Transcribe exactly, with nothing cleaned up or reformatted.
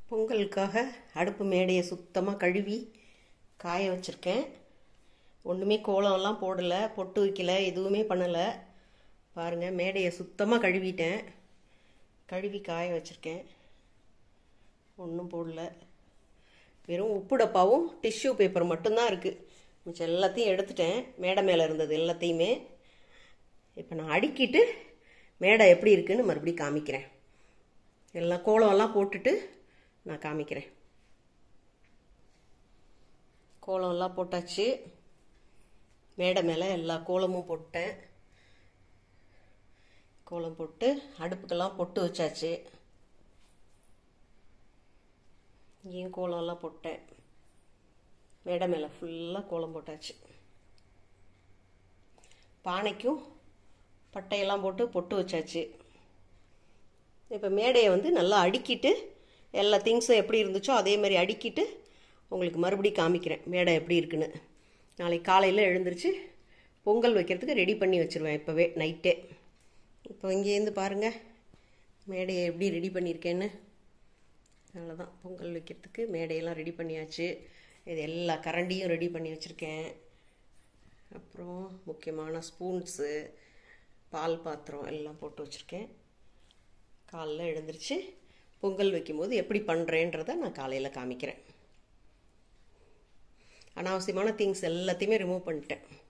பொங்கலுக்காக அடுப்பு மேடையை சுத்தமாக கழுவி காய வச்சுருக்கேன். ஒன்றுமே கோலம்லாம் போடலை, பொட்டு வைக்கல, எதுவுமே பண்ணலை. பாருங்கள், மேடையை சுத்தமாக கழுவிட்டேன். கழுவி காய வச்சுருக்கேன். ஒன்றும் போடல. வெறும் உப்பு டப்பாவும் டிஷ்யூ பேப்பர் மட்டும்தான் இருக்குது. மிச்சம் எல்லாத்தையும் எடுத்துட்டேன். மேடை மேலே இருந்தது எல்லாத்தையுமே. இப்போ நான் அடுக்கிட்டு மேடை எப்படி இருக்குன்னு மறுபடியும் காமிக்கிறேன். எல்லாம் கோலம்லாம் போட்டுட்டு நான் காமிக்கிறேன். கோலம்லாம் போட்டாச்சு. மேடை மேலே எல்லா கோலமும் போட்டேன். கோலம் போட்டு அடுப்புக்கெல்லாம் பொட்டு வச்சாச்சு. இங்கேயும் கோலம்லாம் போட்டேன். மேடை மேலே ஃபுல்லாக கோலம் போட்டாச்சு. பானைக்கும் பட்டையெல்லாம் போட்டு பொட்டு வச்சாச்சு. இப்போ மேடையை வந்து நல்லா அடுக்கிட்டு எல்லா திங்ஸும் எப்படி இருந்துச்சோ அதே மாதிரி அடுக்கிட்டு உங்களுக்கு மறுபடியும் காமிக்கிறேன் மேடை எப்படி இருக்குன்னு. நாளைக்கு காலையில் எழுந்திரிச்சு பொங்கல் வைக்கிறதுக்கு ரெடி பண்ணி வச்சுருவேன் இப்போவே நைட்டே. இப்போ இங்கேருந்து பாருங்கள் மேடையை எப்படி ரெடி பண்ணியிருக்கேன்னு. அவ்வளோதான், பொங்கல் வைக்கிறதுக்கு மேடையெல்லாம் ரெடி பண்ணியாச்சு. இது எல்லா கரண்டியும் ரெடி பண்ணி வச்சுருக்கேன். அப்புறம் முக்கியமான ஸ்பூன்ஸு, பால் பாத்திரம் எல்லாம் போட்டு வச்சுருக்கேன். காலையில் எழுந்திரிச்சு பொங்கல் வைக்கும்போது எப்படி பண்ணுறேன்றதை நான் காலையில் காமிக்கிறேன். அனாவசியமான திங்ஸ் எல்லாத்தையுமே ரிமூவ் பண்ணிட்டேன்.